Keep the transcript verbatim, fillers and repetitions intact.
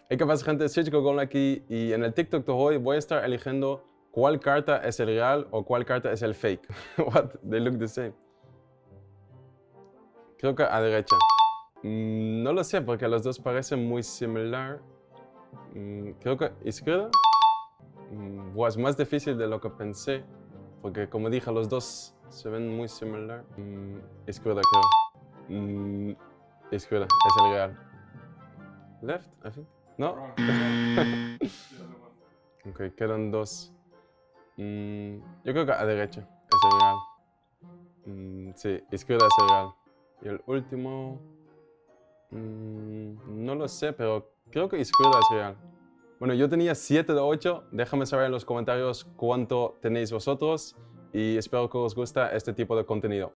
Hey, ¿qué pasa, gente? Soy Goblin aquí y en el TikTok de hoy voy a estar eligiendo cuál carta es el real o cuál carta es el fake. What? They look the same. Creo que a derecha. Mm, no lo sé porque los dos parecen muy similar. Mm, creo que izquierda. Mm, buah, es más difícil de lo que pensé porque, como dije, los dos se ven muy similar. Mm, izquierda, creo. Mm, izquierda, es el real. Left, I think. No. Ok, quedan dos. Mm, yo creo que a derecha es el real. Mm, sí, izquierda es el real. Y el último... Mm, no lo sé, pero creo que izquierda es real. Bueno, yo tenía siete de ocho. Déjame saber en los comentarios cuánto tenéis vosotros. Y espero que os guste este tipo de contenido.